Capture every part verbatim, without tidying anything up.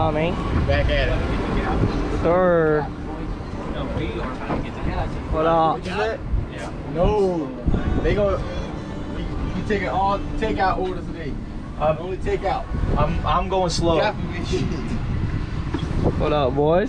Tommy. Back at it. Sir. What up? Yeah. No. They go. You, you taking all take out orders today. Um, only take out. I'm I'm going slow. What up, boys?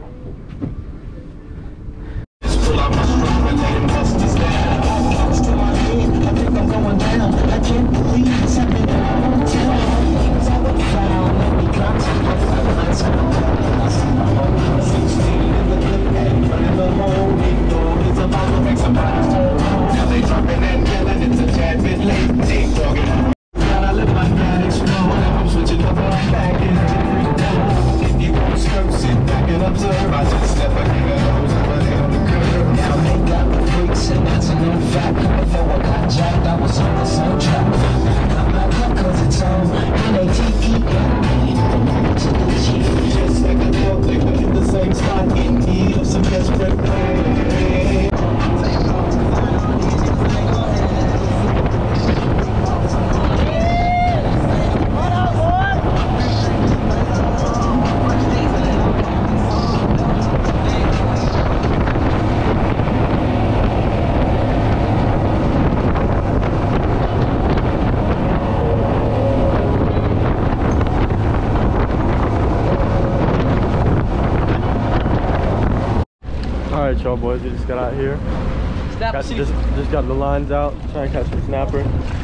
Alright, y'all boys, we just got out here. Got, just, just got the lines out, trying to catch the snapper.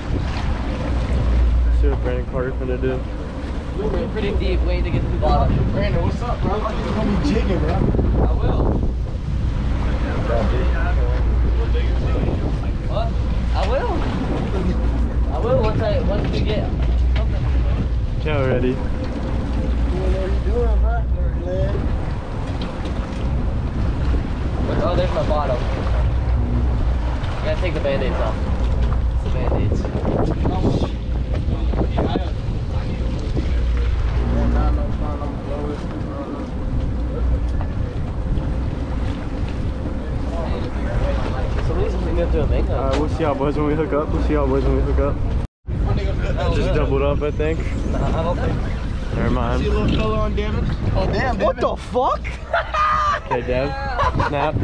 See what Devin.Carter's gonna do. We're pretty deep, waiting to get to the bottom. Brandon, what's up, bro? You're gonna be jigging, bro. I will. What? I will. I will once I once we get something. Yeah, ready. You know what you're doing, bro? Man. Oh, there's my bottom. I gotta take the band-aids off. It's the band-aids. Somebody's gonna do a makeup. Alright, we'll see y'all boys when we hook up. We'll see y'all boys when we hook up. Just doubled up, I think. Nah, I'm okay. Never mind. See a little color on Devin? Oh, damn, Devin. What the fuck? Okay, Dev. Snap.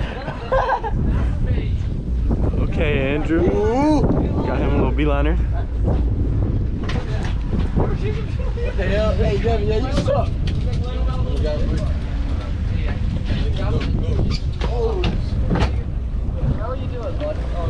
Okay, Andrew. Ooh. Got him a little beeliner. What the hell? Hey, Devin, yeah, you suck. Oh. How are you doing, bud? Oh,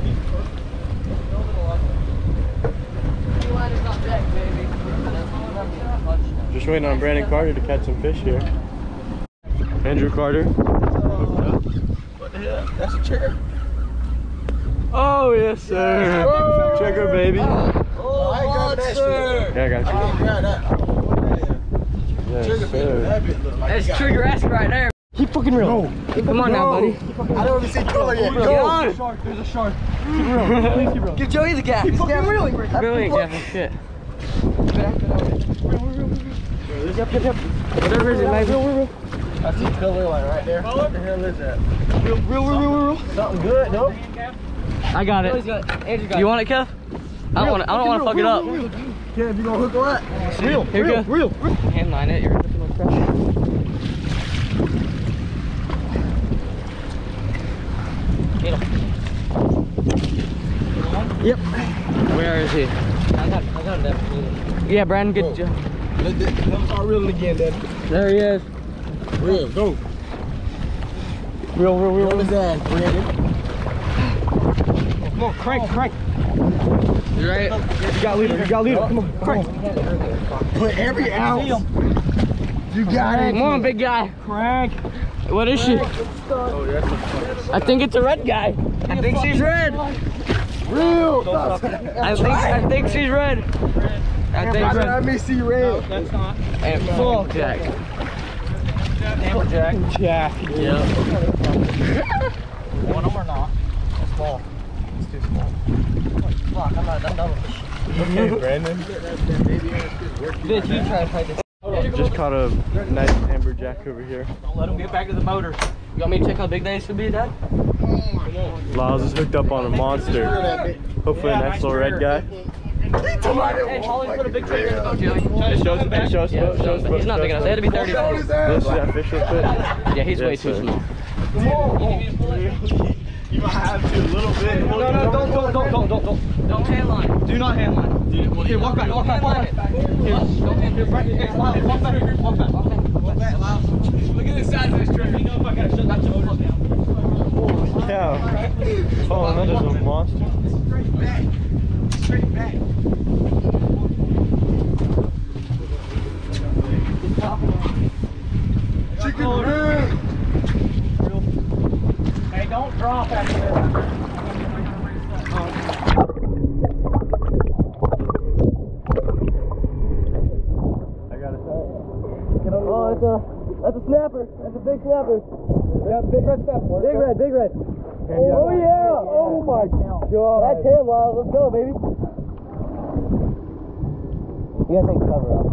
Just waiting on Devin.Carter to catch some fish here. Andrew Carter. What the hell? That's a trigger. Oh, yes, sir. Oh. Trigger, baby. Oh, I ain't grabbing that shit. Yeah, I got I you. ain't grab that. Yes, Trigger, sir. baby. That bit look like that's you got trigger-esque right there. Keep fucking real. No. Come on now, buddy. I don't even see color yet. Go. Go. on. Shark. There's a shark. Give Joey the cat. He's damn reeling. Reeling, Kevin. Shit. Yep, yep, yep. Whatever it is, like, real, real, real. I see color like right there. What the hell is that? Real, real, real, real, real. Something good, no? I got it. You want it, Kev? I don't want to. I don't want to fuck it up. Kev, you gonna hook on that? Real, here real, real, real. Hand line it. You're looking like crap. Yep. Where is he? I got, I got him. Yeah, Brandon, good job. Let them start reeling again, Dad. There he is. Real, go. Real, real, real. What is that, Brandon? Come on, crank, crank. You right? You got leader, you got leader. Come on, crank. Put every ounce. You got it. Come on, big guy. Crank. What is she? I think it's a red guy. I think she's red. Real. I think I think she's red. I think red. Let me see red. That's not. And full Jack. Jack. Jack. Yeah. Want them or not? It's small. It's too small. Fuck, I'm not done. Okay, Brandon. Bitch, you try to fight this. Just caught a nice amberjack over here. Don't let him get back to the motor. You want me to check how big that is to be, Dad? Lyles is hooked up on a monster. Hopefully a nice little red guy. Hey, Holly's put a big trigger in the boat, Joey. Hey, show us, hey, show us, Yeah, show us, he's not big enough. They had to be thirty pounds. Let's see that fish real quick. Yeah, he's way Yes, too sir. small. You might have to a little bit. No, no, don't, don't, don't, don't, don't, don't. Don't hand line. Do not hand line. Here, walk back, walk back, walk back. Here, Don't hand here, right, here, walk back, walk back, walk back. Walk back, Lyle. Look at the size of this trigger. You know if I gotta shut that motor down. Holy cow. Oh, that is a monster. Straight back. Straight back. Chicken rib. Hey, don't drop out here. Oh, it's a, that's a snapper. That's a big snapper. Yeah, big red snapper. Big red, big red. Oh, yeah. Oh, my God. That's him, Lyle. Let's go, baby. You gotta take the cover off.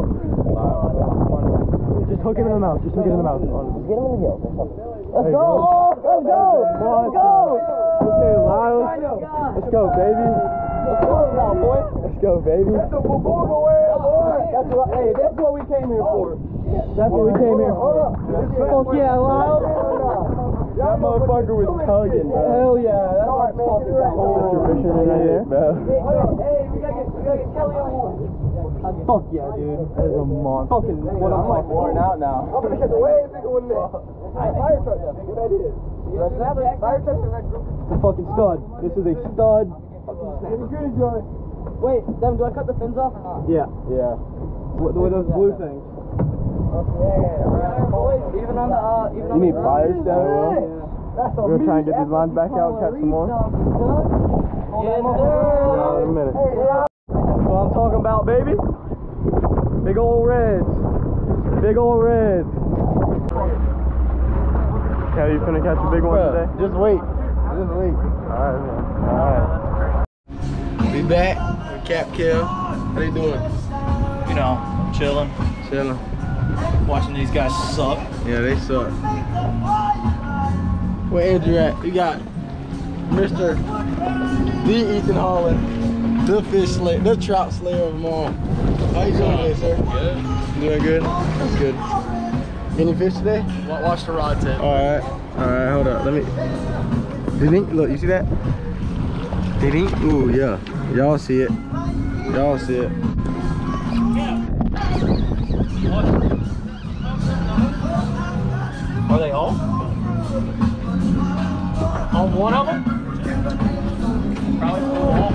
Just hook him in the mouth. Just hook him in the mouth. Just get him in the gills or something. Let's There you go. go. Let's go. Let's go. Okay, Lyle. Let's go, baby. Let's go now, boy. Let's go, baby. That's the Bogota way, boy. That's what, hey, that's what we came here for. That's what we came here for. Fuck yeah, Lyle. That motherfucker was tugging, bro. Hell yeah. That's what I'm talking about. That's your fisherman right there, bro. Hey, we gotta get, we gotta get Kelly on one. Fuck yeah, dude. That is a monster. Fucking, what I'm like worn out now. I'm gonna catch a way bigger one than this. Fire truck, yeah, good idea. Fire truck or red group? It's a fucking stud. This is a stud. Pretty good, Joey. Wait, Devin, do I cut the fins off or not? Yeah. Yeah. What, what are those blue things? Even on the, uh, even on You need the pliers, Devin? That's We're gonna try and get these lines back out and catch some more. Yes, Yeah, sir. in a minute. That's what I'm talking about, baby. Big old reds. Big old reds. Okay, you finna catch a big one today? Just wait. Just wait. Alright, man. Alright. Be back with Cap Kill. How they doing? You know, chilling, Chilling. watching these guys suck. Yeah, they suck. Where Andrew at? We got Mister The Ethan Holland, the fish slayer, the trout slayer of them all. How you doing today, sir? Good. Doing good? That's good. Any fish today? Watch the rod tip. Alright. Alright, hold up. Let me. Ding, look, you see that? Ding. Ooh, yeah. Y'all see it. Y'all see it. Are they all? On one of them? Probably all.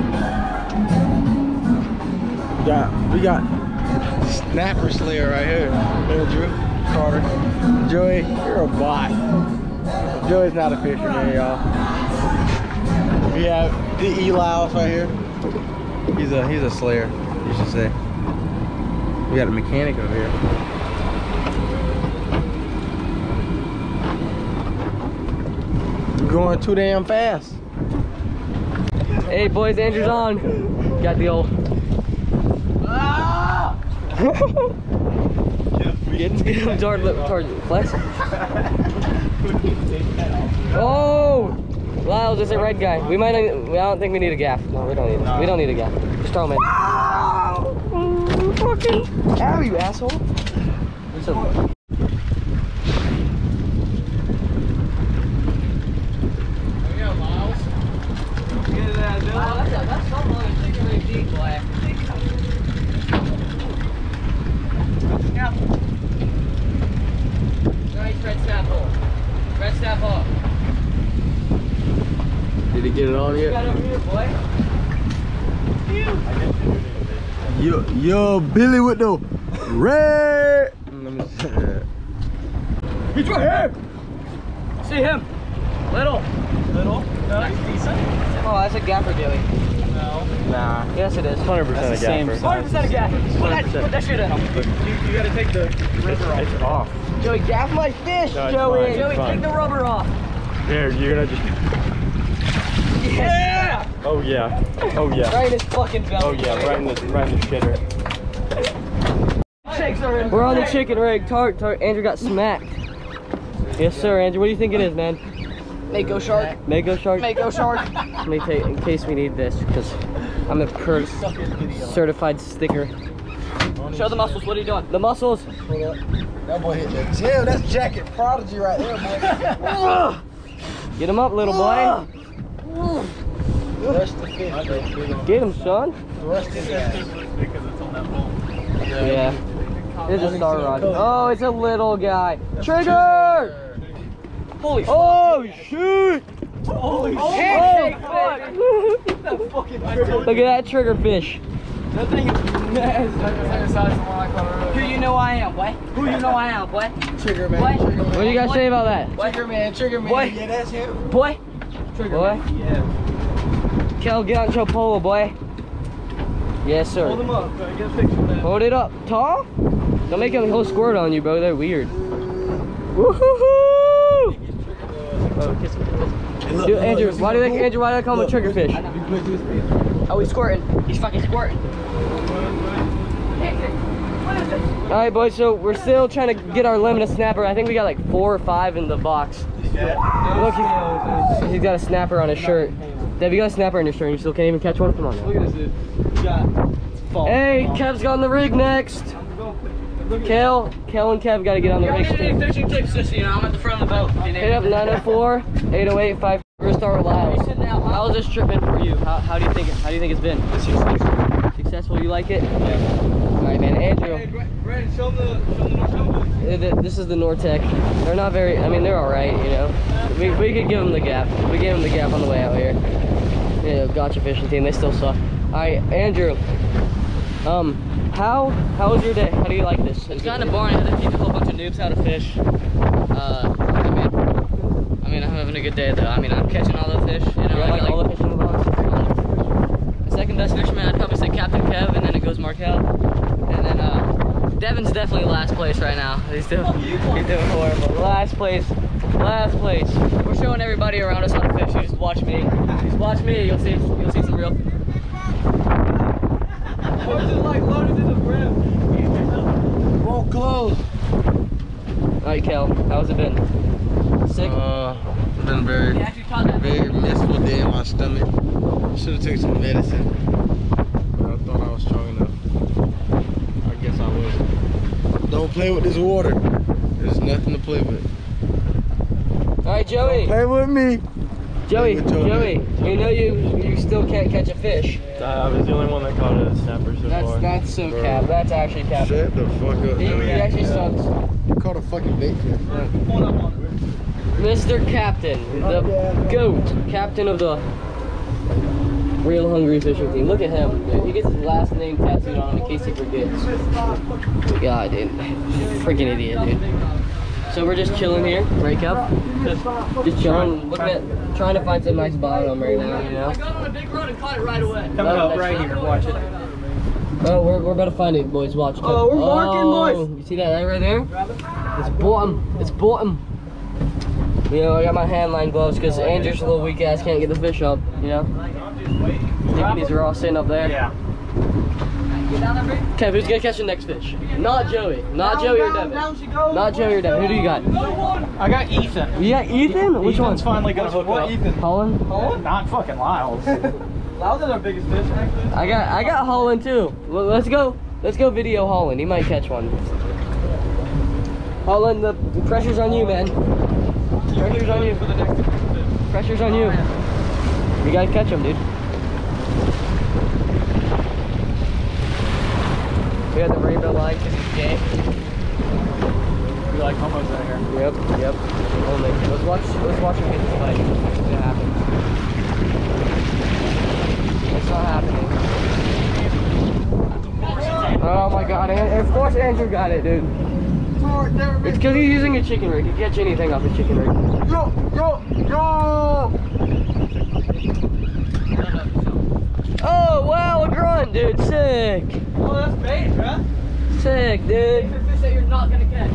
We got, we got snapper slayer right here. Andrew Carter. Joey, you're a bot. Joey's not a fisherman, y'all. We have the Elias right here. He's a he's a slayer, you should say. We got a mechanic over here. We're going too damn fast. Hey, boys, Andrew's on. Got the old. Ah! Get him toward, toward flex. Oh! Lyle, just a red guy. We might. I don't think we need a gaff. No, we don't need. No. We don't need a gaff. Just throw him in. Oh, fucking! Ow, you asshole! What's up? That's so long. It's really deep, boy. Yeah. Nice red snap hole. Red snap hole. Did he get it on You yet? got it over here, boy. Yo, yo, Billy with the red. Let me see that. He's right here. See him. Little. Little? That's decent. Oh, that's a gaffer, Billy. No. Nah. Yes, it is. one hundred percent That's the a same gaffer. size. one hundred percent a gaffer. Put that, put that shit in him. You, you gotta take the rubber off. It's off. Joey, gaff my fish, No, it's Joey. fine, it's Joey, fine. take the rubber off. Here, you're gonna just. Yeah. Oh yeah. Oh yeah. Right in his fucking belly. Oh yeah. Right in the right in the shitter. We're on the chicken rig. Tart, tart. Andrew got smacked. Yes, sir, Andrew. What do you think it is, man? Mako shark. Mako shark. Mako shark. Let me take in case we need this, because I'm a per certified sticker. Show the muscles. What are you doing? The muscles. That boy hit the gym. That's jacket prodigy right there, boy. Get him up, little boy. Rush the fish, bro. Get him, son. Rush the fish. Yeah. It's a star rod. Oh, it's a little guy. Trigger! Holy fuck. Oh, shoot! Holy Oh, fuck. Look at that trigger fish. That thing is nasty. Who you know I am, boy? Who you know I am, boy? Trigger man. Boy. Trigger man. What do you guys say about that? Trigger man. Trigger man. Boy. Yeah, that's him. Boy. Trigger Boy. man. Yeah. Kel, get on your pole, boy. Yes, sir. Hold him up. Get a picture of that. Hold it up. Tall? Don't make him he'll squirt on you, bro. They're weird. Woohoo! Oh, kiss him. Dude, Andrew, why do they Andrew, why do they call him a trigger fish? Oh, he's squirting. He's fucking squirting. Alright, boys, so we're still trying to get our limit of snapper. I think we got like four or five in the box. Look, he's, he's got a snapper on his shirt. Dev, you got a snapper on your shirt and you still can't even catch one? Come on, man. Look at this dude. We got Hey, Kev's got on the rig next. Kel, Kel and Kev got to get on the rig. any fishing tips, just you know, I'm at the front of the boat. Hit up nine oh four, eight oh eight, five. We're gonna start with Lyles. How's this trip been for you? How, how do you think it, how do you think it's been? Successful. You like it? Yeah. All right, man. Andrew. Hey, Brandon, show them the, show them the This is the Nortec. They're not very. I mean, they're all right. You know, we we could give them the gap. We gave them the gap on the way out here. Yeah, gotcha fishing team. They still suck. All right, Andrew. Um, how how was your day? How do you like this? It's kind of boring. I had to teach a whole bunch of noobs how to fish. Uh, I mean, I mean, I'm having a good day though. I mean, I'm catching all the fish. You know, You I like got, all the fish in the box? the second best fisherman, I'd probably say Captain Kev, and then it goes Markel, and then uh, Devin's definitely last place right now. He's doing he's doing horrible. Last place. Last place. We're showing everybody around us how to fish. You just watch me. Just watch me. You'll see. You'll see some real. What's it like loaded to the brim? Won't close. All right, Kel. How's it been? Sick. Uh, it's been very, He actually taught that. very messful day in my stomach. Should have taken some medicine. But I thought I was strong enough. I guess I wasn't. Don't play with this water. There's nothing to play with. All right, Joey. Play with me. Joey. with Joey. Joey. You know you you still can't catch a fish. I was the only one that caught a snapper so That's far. that's so cap. That's actually cap. Shut the fuck up. He, he Joey. actually sucks. You caught a fucking bait fish. Mister Captain, the GOAT, captain of the Real Hungry Fishing Team. Look at him, dude. He gets his last name tattooed on him in case he forgets. God, dude. Freaking idiot, dude. So we're just chilling here, break up. Just, just chilling, looking at, trying to find some nice bottom right now, you know? I got on a big rod and caught it right away. Coming up right here, watch it. Oh, we're, we're about to find it, boys. Watch. Oh, we're marking, boys. Oh, you see that right there? It's bottom. It's bottom. You know, I got my hand line gloves because Andrew's a little weak ass, can't get the fish up, you know? These are all sitting up there. Yeah. Kev, who's gonna catch the next fish? Not Joey. Not Joey or Devin. Not Joey or Devin. Who do you got? I got Ethan. You got Ethan? Which Ethan's one? finally gonna hook up. Ethan? Holland? Holland? Not fucking Lyles. Lyles is our biggest fish, actually. I got I got Holland too. Well, let's go. Let's go video Holland. He might catch one. Holland, the pressure's on you, man. Pressure's on you. Pressure's on you. You gotta catch him, dude. We got the rainbow line because he's gay. We like homos out here. Yep, yep. Only. Let's watch. Let's watch him get this fight. What's gonna happen? It's not happening. Oh my God! And of course Andrew got it, dude. It's because he's using a chicken rig. He can catch anything off a chicken rig. Yo, yo, yo! Oh wow, a grunt, dude. Sick. Oh, that's bait, bruh. Sick, dude. It's a fish that you're not gonna catch.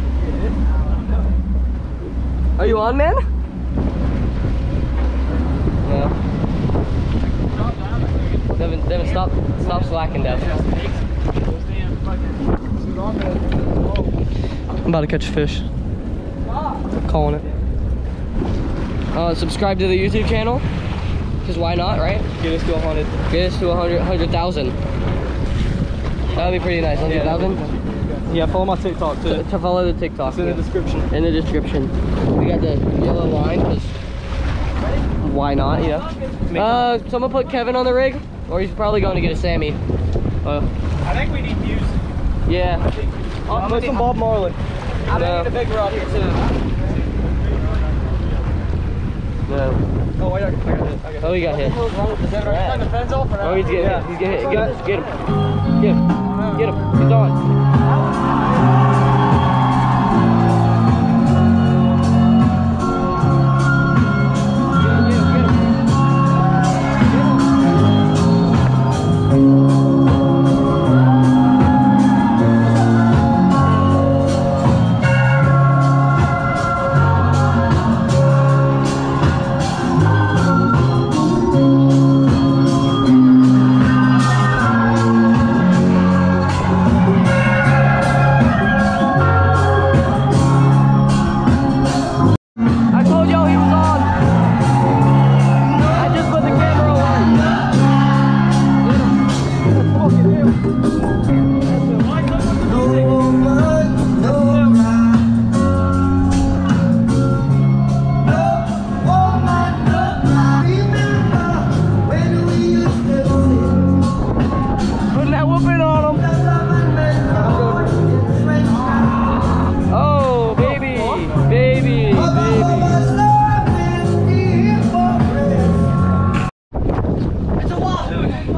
Are you on, man? No. Devin, Devin, stop, stop slacking, Devin. I'm about to catch a fish. I'm calling it. Uh, subscribe to the YouTube channel. Because why not, right? Get us to a hundred. Get us to a hundred, hundred thousand. That would be pretty nice. Hundred thousand. Yeah, follow my TikTok too. To, to follow the TikTok. It's in yeah. the description. In the description. We got the yellow line because why not? You know. Uh, someone put Kevin on the rig, or he's probably going to get a Sammy. Uh, I think we need music. yeah. I'll put some Bob Marley. I No. need a big rod here too. No. Oh, I got, I got hit. I got Oh, he got hit. Is that right? Turn the fence off or not? Oh, he's getting Yeah. hit. He's getting hit. Get him. Get him. Get him. Get him. He's on. I told y'all he was on. I just put the camera putting that whooping on him. Oh, baby, baby, baby. It's a wall.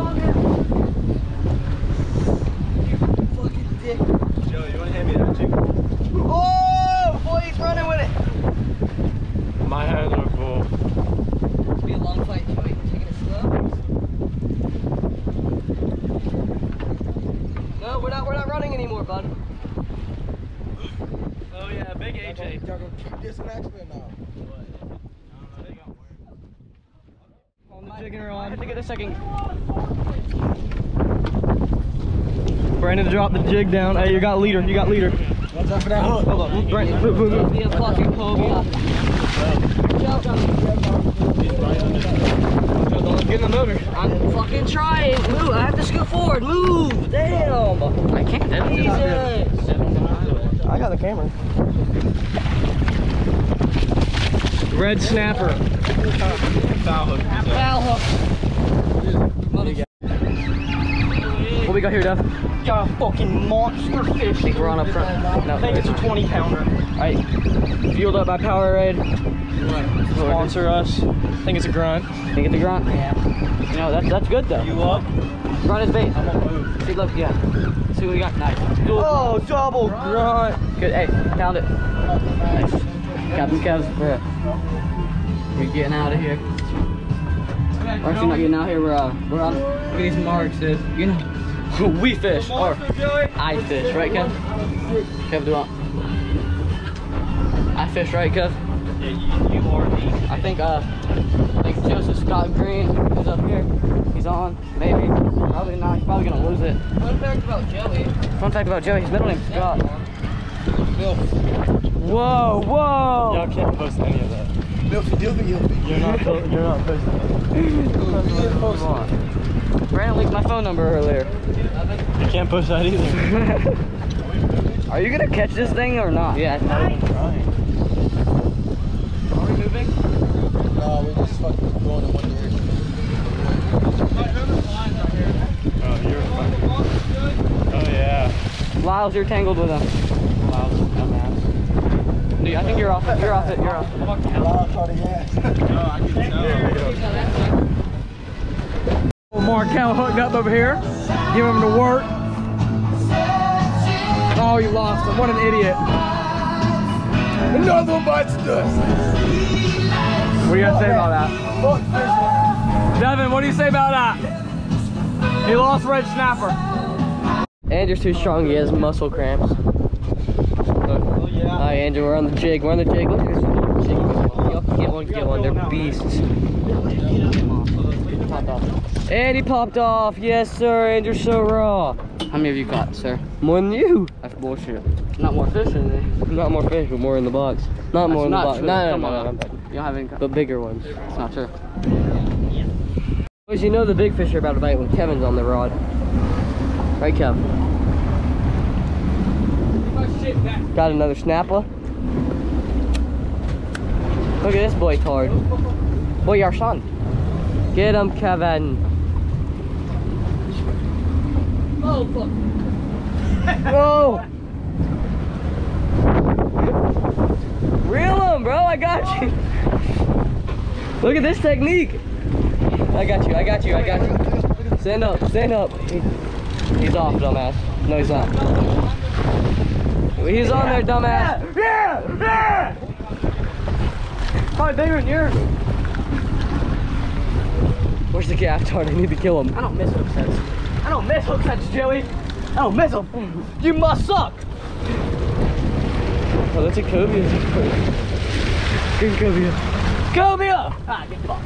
Joe, you want to hand me that chicken? Oh, boy, he's running with it. My hands are full. It's be a long fight, Joey. Taking it slow. No, we're not. We're not running anymore, bud. Oh yeah, big A J. Y'all gonna keep this next one now? On the jigging I rod. have to get a second. Brandon dropped the jig down. Hey, you got leader. You got leader. Watch out for that hook. Hold on, Brandon. Move, move, move. Be a fucking phobia. Get in the motor. I'm fucking trying. Move. I have to scoot forward. Move. Damn. I can't. That Jesus. I got the camera. Red snapper. Foul hook. Foul hook. What we got here, Dev? Got a fucking monster fish. Think we're on up front. No, I think it's a twenty pounder. Alright. Fueled up by Powerade. Sponsor us. I think it's a grunt. Think it's a grunt? Yeah. You know, that's, that's good though. You up? Grunt is bait. See, look, yeah. See what we got. Nice. Cool. Oh, double grunt. Good. Hey, pound it. Nice. Captain Kev's. Yeah. We're getting out of here. We're actually not getting out here. We're, uh, we're on. Look at these marks, dude. You know. We fish. Or I fish, right, Kev? Kev, do what? I fish, right, Kev? Yeah, you, you are the. I think, uh, I think Joseph Scott Green is up here. He's on, maybe. Probably not. He's probably gonna lose it. Fun fact about Joey. Fun fact about Joey. His middle name's Scott. Whoa, whoa! Y'all can't post any of that. Milky Dilky Dilky. You're not, you're not posting that. Brandon leaked my phone number earlier. You can't post that either. Are you gonna catch this thing or not? Yeah. I'm trying. Are we moving? No, we're just fucking going in one direction. Oh, you're fucking. Oh, yeah. Lyles, you're tangled with him. Wow, dumbass. Dude, I think you're off it. You're off it. You're off it. Loud party ass. No, I can tell. Markel hooked up over here. Give him to work. Oh, you lost him. What an idiot. Another one bites the dust. What do you gotta say about that? Devin, what do you say about that? He lost red snapper. Andrew's too strong. He has muscle cramps. Oh, yeah. Hi, Andrew. We're on the jig. We're on the jig. Look at this little jig. Y'all can get one. Get one. They're beasts. And he popped off. Yes, sir. Andrew's so raw. How many have you caught, sir? More than you. That's bullshit. Not more fish in there. Not more fish, but more in the box. Not more in the box. No, no, no, no, no. You don't have any. But bigger ones. It's not true. Boys, you know the big fish are about to bite when Kevin's on the rod. Right, Kev? Got another snapper. Look at this boy card. Boy, your son. Get him, Kevin. Oh, fuck. Whoa! Reel him, bro. I got you. Look at this technique. I got you. I got you. I got you. Stand up. Stand up. He, he's off, dumbass. No, he's not. He's on there, dumbass. Yeah! Yeah! Probably bigger than yours. Where's the gaff tart? I need to kill him. I don't miss hook sets. I don't miss hook sets, Joey. I don't miss them. You must suck. Oh, that's a cobia. Green cobia. Cobia! Ah, get fucked.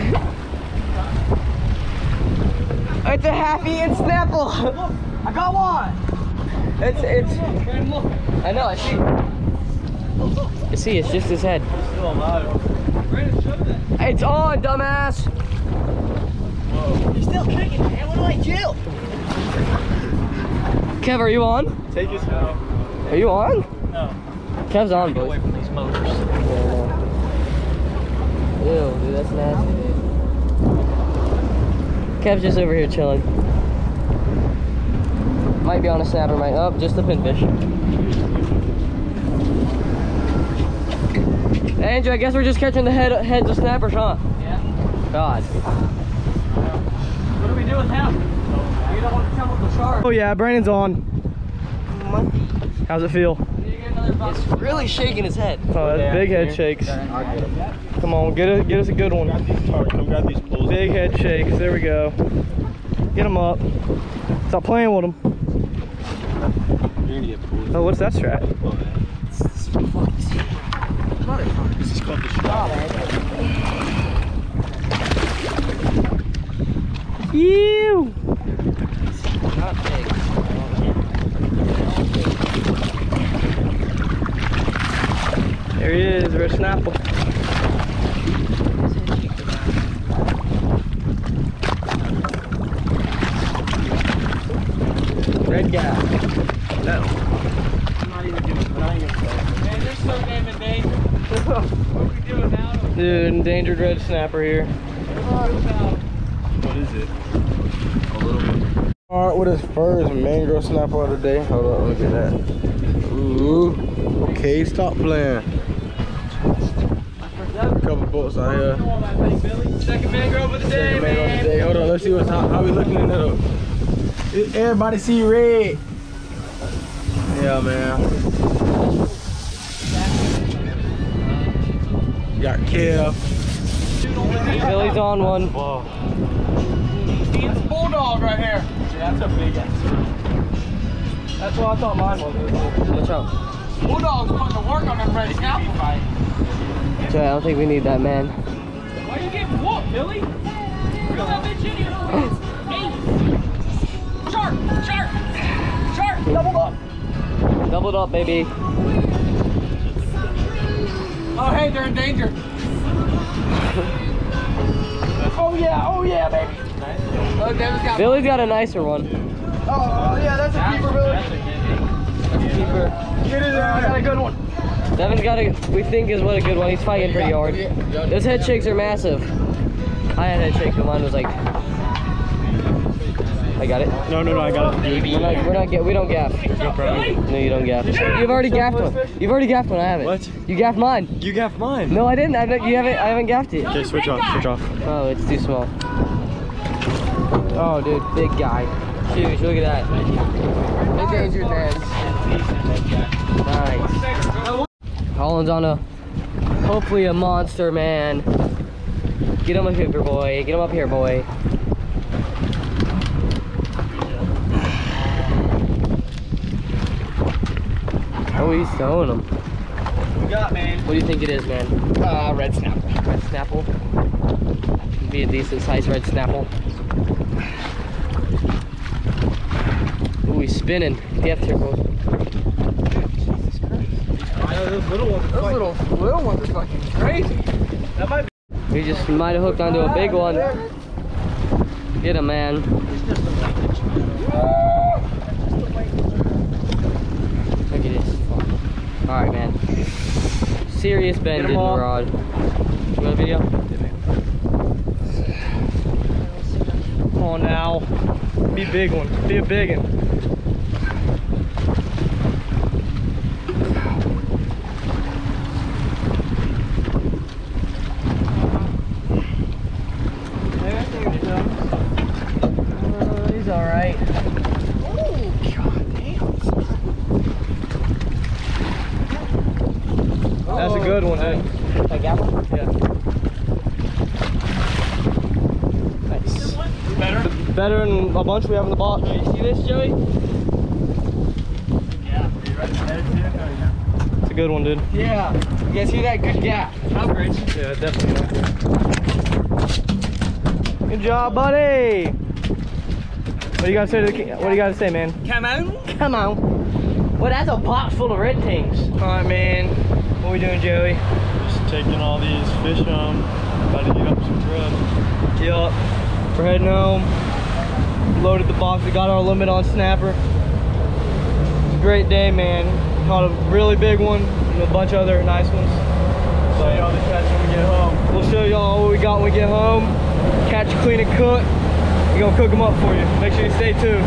It's a half-eaten snapple. I got one. It's it's. I know. I see. I see. It's just his head. Still alive. It's on, dumbass. You're still kicking, man. What do I do? Kev, are you on? Take his out. Are you on? No. Kev's on, Get away boys. from these motors. Ew, dude, that's nasty, dude. Kev's just over here chilling. Might be on a snapper, might. Oh, just a pinfish. Hey, Andrew, I guess we're just catching the head heads of snappers, huh? Yeah. God. What do we do with him? You don't want to come with the shark. Oh yeah, Brandon's on. How's it feel? It's really shaking his head. Oh, that's big head shakes. Come on, get it, get us a good one. Come grab these poles. Big head shakes. There we go. Get them up. Stop playing with them. You're gonna get pulled. Oh, what's that strat? This is called the shot. Ew. Not big. There he is, red snapple. Red guy. No. I'm not even doing it. Not even Man, you're so damn in danger. What are we doing now? Dude, endangered red snapper here. What is it? A little bit. Alright, with his first mangrove snapper of the day. Hold on, look at that. Ooh. Okay, stop playing. A couple bolts out here. Second mangrove of the day, Second mangrove of man. the day. Hold on, let's see what's how, how we looking in there. Everybody see red. Yeah, man. Got Kev. Billy's on one. It's bulldog right here. Yeah, that's a big ass. That's what I thought mine was. Watch out. Bulldog's putting the work on them red snapper fight. So I don't think we need that, man. Why you getting whooped, Billy? Bring that bitch in here. Hey. Shark! Shark! Shark! Doubled up! Doubled up, baby. Oh, hey, they're in danger. Oh, yeah. Oh, yeah, baby. Oh, Devin's got Billy's got a nicer one. Oh, yeah, that's a keeper, Billy. That's a keeper. Get in there. I got a good one. Devin's got a, we think is what a good one. He's fighting pretty hard. Those head shakes are massive. I had head shakes, but mine was like, I got it. No, no, no, I got it. We're not, we're not, we don't gaff. No, you don't gaff. You've already gaffed one. You've already gaffed one, I haven't. What? You gaffed mine. You gaffed mine. No, I didn't. I haven't, you haven't, I haven't gaffed it. Okay, switch off, switch off. Oh, it's too small. Oh, dude, big guy. Huge, look at that. Endangered man. Nice. Holland's on a, hopefully a monster, man. Get him up here, boy. Get him up here, boy. Oh, he's throwing him. What you got, man? What do you think it is, man? Uh, red snapper. Red snapple. Be a decent sized red snapple. Ooh, he's spinning. Depth here, boys. Those little ones are little, little ones are fucking crazy. That might be. We just might have hooked onto a big one. Get him, man. Look at this. Alright, man. Serious bend in the rod. You want a video? Come on now. Be a big one. Be a big one. He's alright. That's a good one, dude. I got one? Yeah. Nice. Better? Better than a bunch we have in the box. You see this, Joey? Yeah. Are you ready to head to it? Oh, yeah. It's a good one, dude. Yeah. You guys see that? Good gap. Upgrades. Yeah, definitely. Good job, buddy. What do you gotta say to the king? What do you gotta say, man? Come on. Come on. Well, that's a box full of red things. All right, man. What are we doing, Joey? Just taking all these fish home. About to get up some grub. Yup. We're heading home. Loaded the box. We got our limit on snapper. It's a great day, man. Caught a really big one and a bunch of other nice ones. Show y'all the catch when we get home. We'll show y'all what we got when we get home. Catch, clean, and cook. We're gonna cook them up for you. Make sure you stay tuned.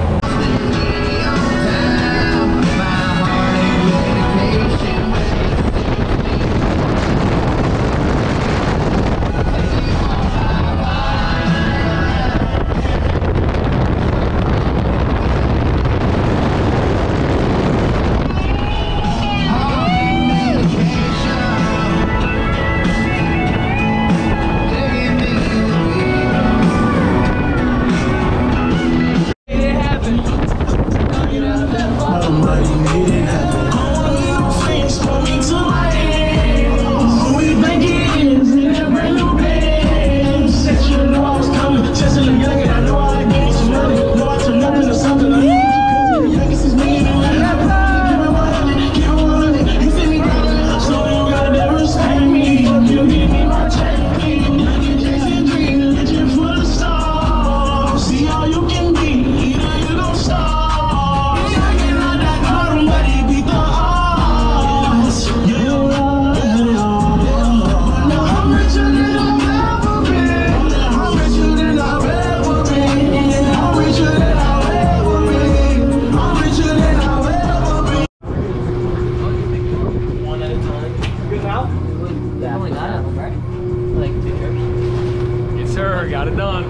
Got it done.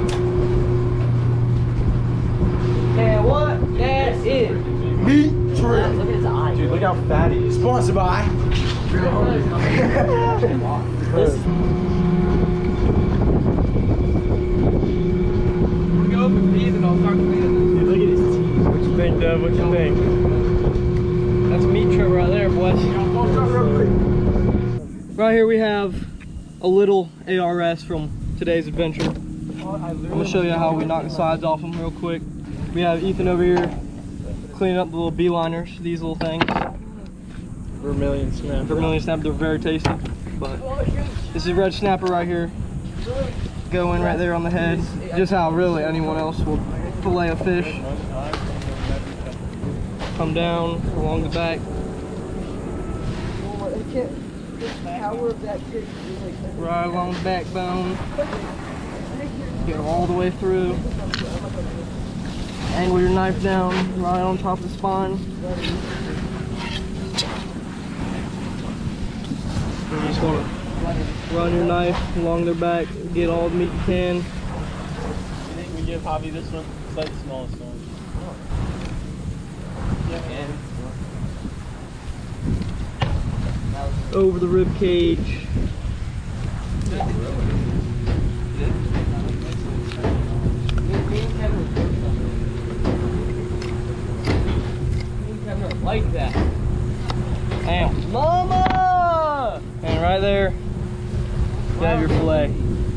And what that is. Meat Look at his eyes. Dude, look how fat he is. Sponsored by. This Go open these and I'll start cleaning. Dude, look at his teeth. What you think, Dev? What you think? That's a meat trip right there, boys. Right here we have a little A R S from today's adventure. I'm gonna show you how we knock the sides off them real quick. We have Ethan over here cleaning up the little beeliners, these little things. Vermilion snapper. Vermilion snapper, they're very tasty. But this is red snapper right here. Go in right there on the head. Just how really anyone else will fillet a fish. Come down along the back. Right along the backbone. Get all the way through. Angle your knife down right on top of the spine. You just want to run your knife along their back, get all the meat you can. You think we give Javi this one? It's like the smallest one. Over the rib cage. like that. Bam. Mama! And right there, you have your fillet.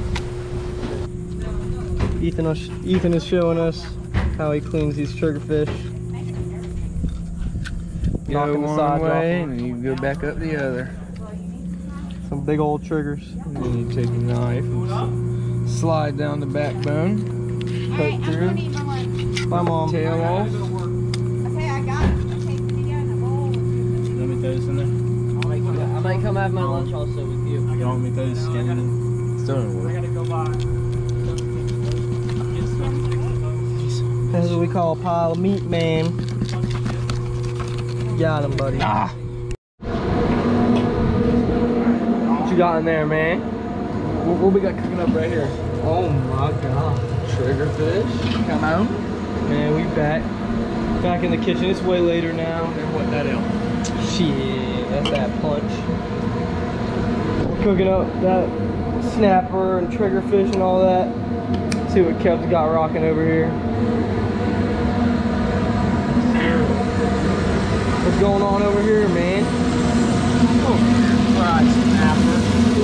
Ethan, is- Ethan is showing us how he cleans these triggerfish. Knocking the Go sides one off way them. and you go back up the other. Some big old triggers. And then you take a knife and s- slide down the backbone. Cut through. My mom. Tail off. Okay, I got it. Okay, video in the bowl. Let me throw this in there. I might come, I might come have my lunch also with you. You want me to throw this skin in? Still don't work. gotta go by. This is what we call a pile of meat, man. Got him, buddy. Ah. What you got in there, man? What, what we got cooking up right here? Oh my god. Trigger fish. Come on. Man, we back. Back in the kitchen. It's way later now. And what that is? Shit, that's that punch. We're cooking up that snapper and triggerfish and all that. See what Kev's got rocking over here. What's going on over here, man? Oh, fried snapper.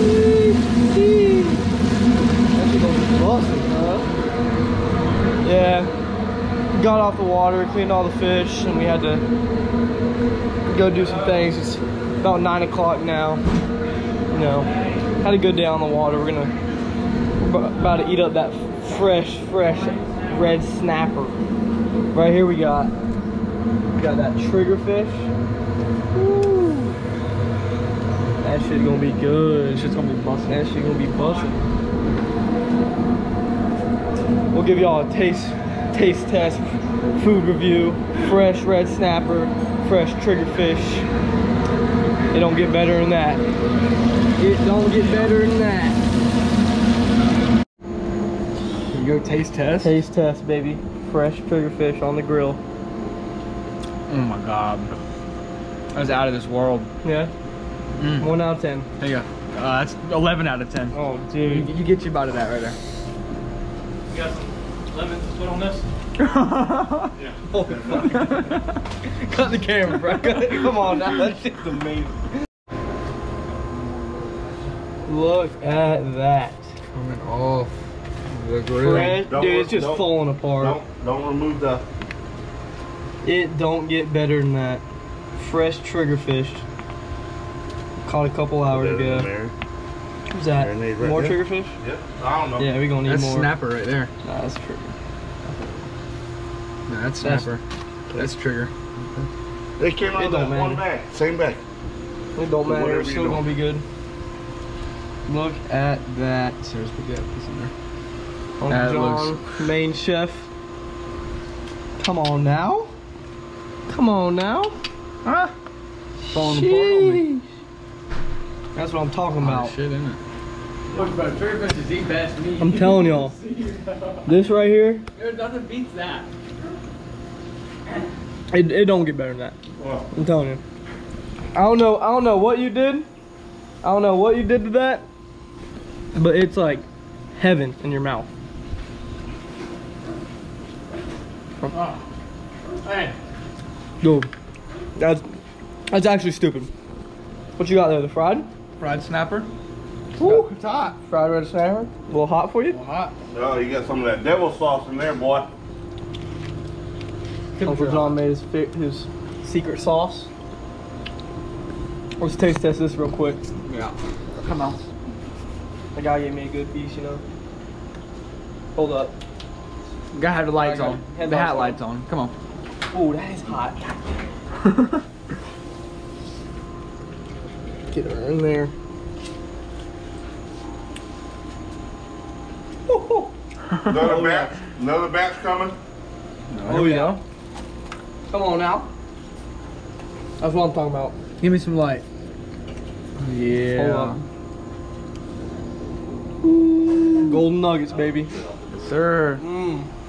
That shit gonna be busting, huh? Yeah. Got off the water, cleaned all the fish, and we had to go do some things. It's about nine o'clock now. You know, had a good day on the water. We're gonna we're about to eat up that fresh, fresh red snapper. Right here we got we got that triggerfish. Woo. That shit gonna be good. Shit's gonna be busting. That shit gonna be busting. We'll give y'all a taste taste test, food review. Fresh red snapper, fresh triggerfish. It don't get better than that. It don't get better than that. You go taste test? Taste test, baby. Fresh triggerfish on the grill. Oh my god. That was out of this world. Yeah. Mm. One out of ten. There you go. Uh, that's eleven out of ten. Oh, You, dude. you get your bite of that right there. You got some lemons to put on this? Yeah. Oh, fuck. Cut the camera, bro. Cut it. Come on now. That shit's amazing. Look at that. Coming off the grill. Fresh, Don't dude, work- it's just don't- falling apart. Don't don't remove the. It don't get better than that. Fresh triggerfish. Caught a couple hours ago. What's that? Marinade right More there. triggerfish? Yeah, I don't know. Yeah, we gonna need That's more. snapper right there. Nah, that's trigger. No, that's That's- snapper. That's trigger. They came out It of don't that one matter. bag, same bag. It don't matter. Whatever It's you still do. gonna be good. Look at that. There's we got this in there. Uncle That John, main chef. Come on now. Come on now. Huh? Falling apart on me. Sheesh. That's what I'm talking Oh, about. shit, isn't it? Look, bro, triggerfish is the best meat. I'm telling y'all. This right here, There, nothing beats that. it, it don't get better than that. Well, I'm telling you. I don't know. I don't know what you did. I don't know what you did to that, but it's like heaven in your mouth. Oh. Hey, Dude, that's that's actually stupid. What you got there? The fried? Fried snapper. Woo. It's hot. Fried red snapper. A little hot for you? Well, hot. oh, you got some of that devil sauce in there, boy. Uncle John made his fi- his secret sauce. Let's taste test this real quick. Yeah. Come on. The guy gave me a good piece, you know. Hold up. You gotta have the lights I got on. it. The hat lights on. Come on. Oh, that is hot. Get her in there. Another batch, another batch coming. Oh yeah. Come on now. That's what I'm talking about. Give me some light. Hold Yeah. up. Golden nuggets, baby. Sir. Mmm.